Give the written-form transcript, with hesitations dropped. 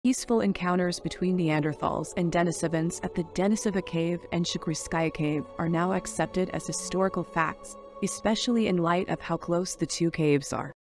Peaceful encounters between Neanderthals and Denisovans at the Denisova Cave and Chagyrskaya Cave are now accepted as historical facts, especially in light of how close the two caves are.